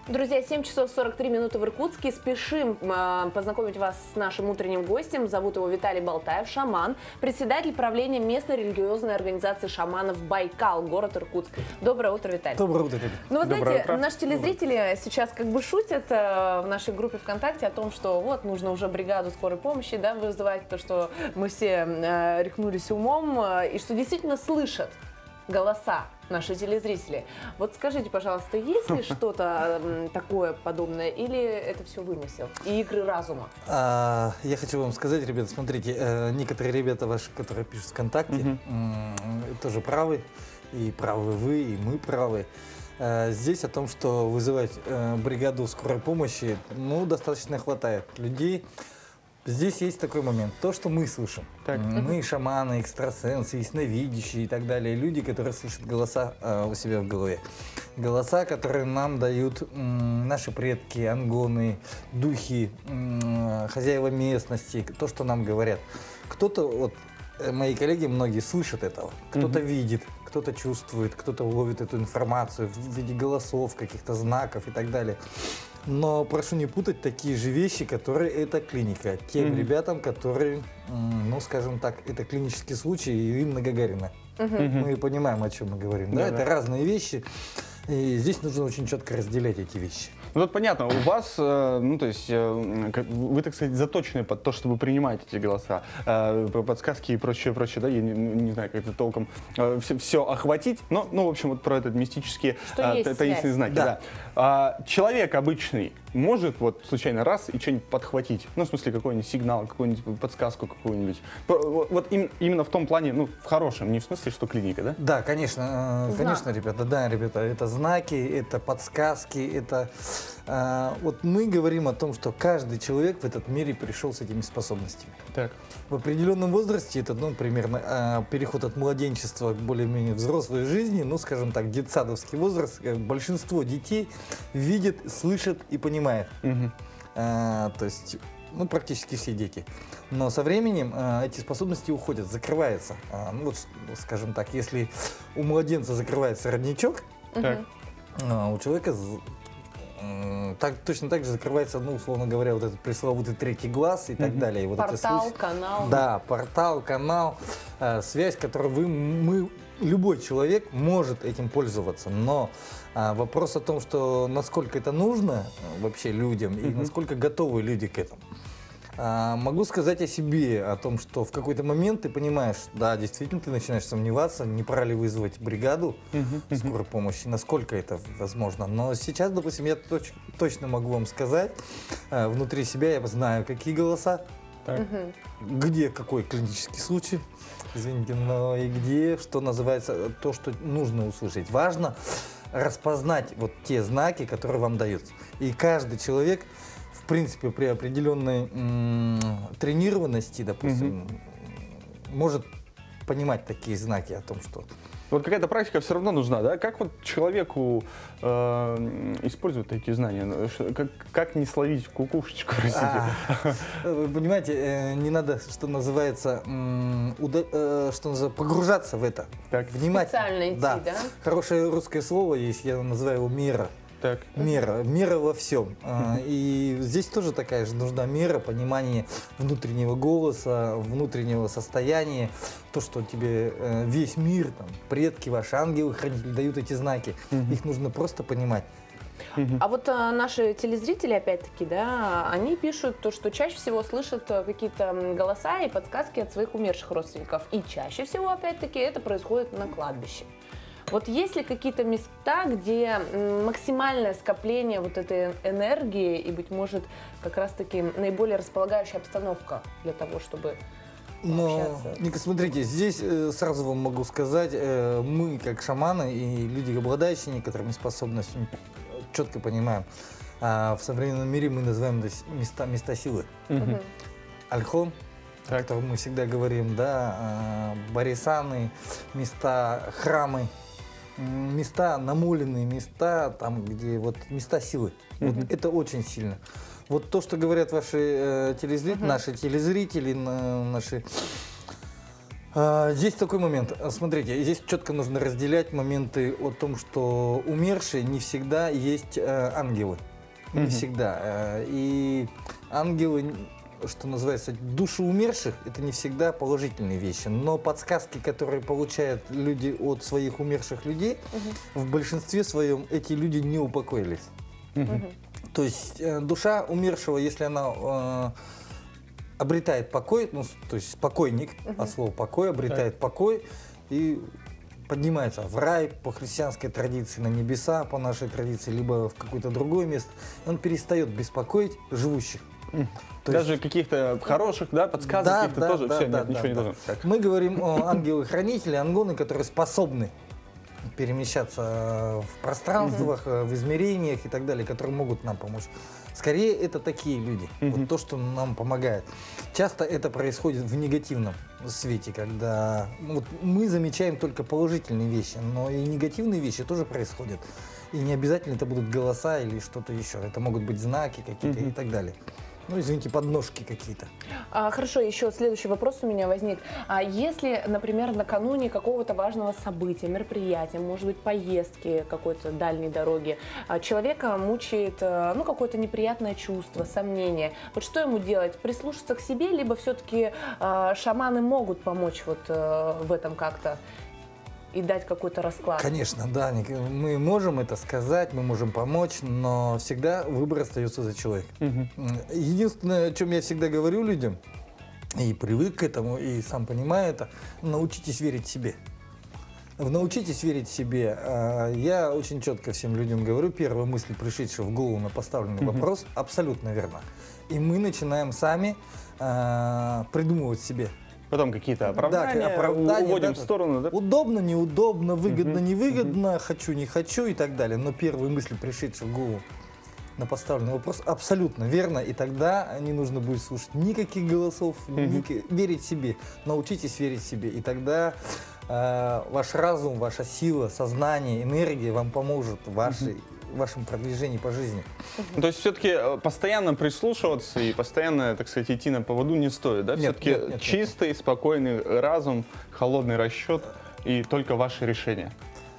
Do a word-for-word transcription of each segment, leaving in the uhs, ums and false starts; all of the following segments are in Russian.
Друзья, семь часов сорок три минуты в Иркутске. Спешим э, познакомить вас с нашим утренним гостем. Зовут его Виталий Болтаев, шаман, председатель правления местной религиозной организации шаманов «Байкал», город Иркутск. Доброе утро, Виталий. Доброе утро, Виталий. Ну, вы Доброе знаете, утро. наши телезрители сейчас как бы шутят э, в нашей группе ВКонтакте о том, что вот нужно уже бригаду скорой помощи, да, вызывать, то, что мы все э, рехнулись умом, э, и что действительно слышат голоса наши телезрители. Вот скажите, пожалуйста, есть ли что-то такое подобное, или это все вымысел и игры разума? А, я хочу вам сказать, ребята, смотрите, э, некоторые ребята ваши, которые пишут ВКонтакте, Мгм. м, тоже правы, и правы вы, и мы правы. Э, здесь о том, что вызывать э, бригаду скорой помощи, ну, достаточно хватает людей. Здесь есть такой момент, то, что мы слышим. Так. Мы шаманы, экстрасенсы, ясновидящие и так далее. Люди, которые слышат голоса э, у себя в голове. Голоса, которые нам дают м, наши предки, ангоны, духи, м, хозяева местности, то, что нам говорят. Кто-то, вот э, мои коллеги, многие слышат этого, кто-то Мгм. видит, кто-то чувствует, кто-то ловит эту информацию в виде голосов, каких-то знаков и так далее. Но прошу не путать такие же вещи, которые это клиника. Тем Мгм. ребятам, которые, м, ну, скажем так, это клинический случай и им на Гагарина. Мгм. Мы понимаем, о чем мы говорим. Да, Да, это да. разные вещи. И здесь нужно очень четко разделять эти вещи. Ну, вот понятно, у вас, э, ну, то есть, э, как- вы, так сказать, заточены под то, чтобы принимать эти голоса, э, по- подсказки и прочее, прочее, да, я не, не знаю, как это толком все, охватить, но, ну, в общем, вот про этот мистические Что э, есть та- таинственные связь. знаки, Да. да. А, человек обычный может вот случайно раз и что-нибудь подхватить, ну, в смысле, какой-нибудь сигнал, какую-нибудь подсказку какую-нибудь, Про- вот, вот им- именно в том плане, ну, в хорошем, не в смысле, что клиника, да? Да, конечно, э, Знак. конечно, ребята, да, ребята, это знаки, это подсказки, это... э, вот мы говорим о том, что каждый человек в этот мире пришел с этими способностями. Так. В определенном возрасте, это, ну, примерно э, переход от младенчества к более-менее взрослой жизни, ну, скажем так, детсадовский возраст, э, большинство детей видит, слышит и понимает. Мгм. Э, то есть, ну, практически все дети. Но со временем э, эти способности уходят, закрываются. Э, ну, вот, ш- скажем так, если у младенца закрывается родничок, Так. а у человека з- м, так, точно так же закрывается, ну, условно говоря, вот этот пресловутый третий глаз и так Мгм. далее. И вот эти Портал, случаи- канал. Да, портал, канал, э, связь, которую вы, мы, любой человек может этим пользоваться. Но а, вопрос о том, что насколько это нужно э, вообще людям и Мгм. насколько готовы люди к этому. А, могу сказать о себе, о том, что в какой-то момент ты понимаешь, да, действительно, ты начинаешь сомневаться, не пора ли вызвать бригаду Мгм. Мгм. скорой помощи, насколько это возможно. Но сейчас, допустим, я точ- точно могу вам сказать, э, внутри себя я знаю, какие голоса, Так. Мгм. где какой клинический случай, извините, но и где, что называется, то, что нужно услышать. Важно распознать вот те знаки, которые вам даются. И каждый человек, в принципе, при определенной м, тренированности, допустим, может понимать такие знаки о том, что... Вот какая-то практика все равно нужна, да? Как вот человеку э, использовать такие знания? Ну, ш- Как, как не словить кукушечку, простите? А, Вы понимаете, э, не надо, что называется, м, уда- э, что называется, погружаться в это. Так. Внимательно. Специально идти, да? Хорошее русское слово есть, я называю его мера. Так. Мера, мера во всем. А, И здесь тоже такая же нужна мера, понимание внутреннего голоса, внутреннего состояния, то, что тебе э, весь мир, там, предки ваши, ангелы, хранители дают эти знаки. Мгм. Их нужно просто понимать. Мгм. А вот а, наши телезрители, опять-таки, да, они пишут то, что чаще всего слышат а, какие-то м, голоса и подсказки от своих умерших родственников. И чаще всего, опять-таки, это происходит на кладбище. Вот есть ли какие-то места, где м, максимальное скопление вот этой энергии и, быть может, как раз-таки наиболее располагающая обстановка для того, чтобы Но, общаться? Ника, смотрите, здесь э, сразу вам могу сказать, э, мы, как шаманы и люди, обладающие некоторыми способностями, четко понимаем, а в современном мире мы называем это с- места, места силы. Мгм. Мгм. Альхон, о Так. котором мы всегда говорим, да, а, барисаны, места, храмы, м, места намоленные, места, там, где вот места силы. Вот Мгм. это очень сильно. Вот то, что говорят ваши э, телезрители, Мгм. наши телезрители, на- наши А, Здесь такой момент. Смотрите, здесь четко нужно разделять моменты о том, что умершие не всегда есть э, ангелы. Не Мгм. всегда. Э, И ангелы, что называется, души умерших, это не всегда положительные вещи. Но подсказки, которые получают люди от своих умерших людей, в большинстве своем эти люди не упокоились. Мгм. То есть э, душа умершего, если она э, обретает покой, ну, с- то есть покойник, от слова покой, обретает покой и поднимается в рай по христианской традиции, на небеса по нашей традиции, либо в какое-то другое место, и он перестает беспокоить живущих. То Даже есть- каких-то хороших, да, подсказок Да, каких-то да, тоже, да, все, да, нет, да, ничего не да. должно. Так. Мы говорим о ангелы-хранители, ангоны, которые способны перемещаться в пространствах, э, в измерениях и так далее, которые могут нам помочь. Скорее, это такие люди. Мгм. Вот то, что нам помогает. Часто это происходит в негативном свете, когда ну, вот мы замечаем только положительные вещи, но и негативные вещи тоже происходят. И не обязательно это будут голоса или что-то еще. Это могут быть знаки какие-то Мгм. и так далее. Ну, извините, подножки какие-то. А, хорошо, еще следующий вопрос у меня возник. А если, например, накануне какого-то важного события, мероприятия, может быть, поездки какой-то дальней дороги, а, человека мучает а, ну, какое-то неприятное чувство, сомнение, вот что ему делать? Прислушаться к себе, либо все-таки шаманы могут помочь вот а, в этом как-то и дать какой-то расклад? Конечно, да, Ник, мы можем это сказать, мы можем помочь, но всегда выбор остается за человеком. Мгм. М, Единственное, о чем я всегда говорю людям, и привык к этому, и сам понимаю это, научитесь верить себе. Научитесь верить себе. А, Я очень четко всем людям говорю, первая мысль, пришедшая в голову на поставленный Мгм. вопрос, абсолютно верна. И мы начинаем сами а, придумывать себе. Потом какие-то оправдания, оправдания, уводим да, в да. сторону, да? Удобно, неудобно, выгодно, Мгм, невыгодно, хочу, не хочу и так далее. Но первые мысли, пришедшие в голову на поставленный вопрос, абсолютно верно. И тогда не нужно будет слушать никаких голосов, Мгм. ники- верить себе. Научитесь верить себе. И тогда э, ваш разум, ваша сила, сознание, энергия вам поможет в вашей, в вашем продвижении по жизни. Ну, то есть все-таки постоянно прислушиваться и постоянно, так сказать, идти на поводу не стоит, да? Нет, Все-таки нет, нет, нет. чистый, спокойный разум, холодный расчет и только ваше решение.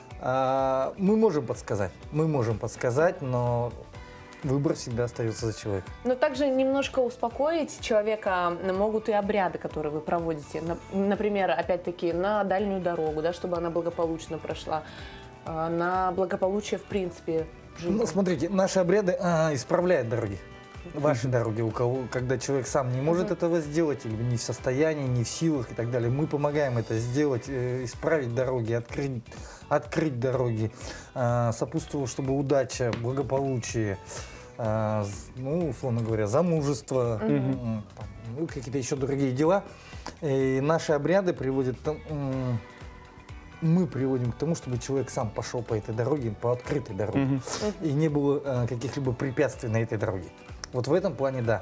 А, мы можем подсказать, мы можем подсказать, но выбор всегда остается за человеком. Но также немножко успокоить человека могут и обряды, которые вы проводите. На- Например, опять-таки, на дальнюю дорогу, да, чтобы она благополучно прошла, а, на благополучие в принципе в жизни. Ну, смотрите, наши обряды а, исправляют дороги. Ваши дороги, у кого, когда человек сам не может Мгм. этого сделать, или не в состоянии, не в силах и так далее, мы помогаем это сделать, э, исправить дороги, открыть, открыть дороги, а, сопутствовало, чтобы удача, благополучие, а, з- ну, условно говоря, замужество, м, там, ну, какие-то еще другие дела. И наши обряды приводят к тому, м, мы приводим к тому, чтобы человек сам пошел по этой дороге, по открытой дороге. Мгм. И не было э, каких-либо препятствий на этой дороге. Вот в этом плане да.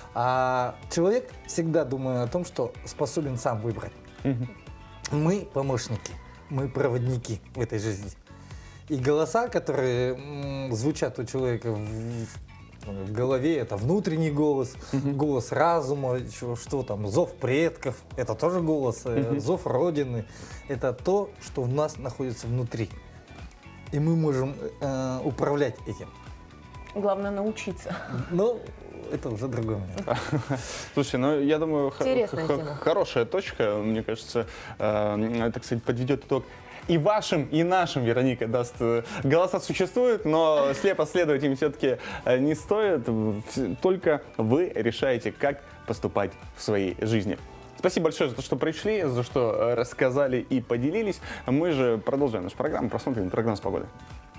А человек всегда думает о том, что способен сам выбрать. Мгм. Мы помощники, мы проводники в этой жизни. И голоса, которые м, звучат у человека в, в голове, это внутренний голос, Мгм. голос разума, чё- что там, зов предков, это тоже голос, э, Мгм. зов Родины. Это то, что в нас находится внутри. И мы можем э, управлять этим. Главное научиться. Но это уже другой момент. Слушай, ну я думаю, х- Интересная х- тема. хорошая точка, мне кажется, э, так сказать, подведет итог. И вашим, и нашим, Вероника, даст. э, Голоса существуют, но слепо следовать им все-таки не стоит. Вс- Только вы решаете, как поступать в своей жизни. Спасибо большое за то, что пришли, за что э, рассказали и поделились. Мы же продолжаем нашу программу, просмотрим прогноз погоды.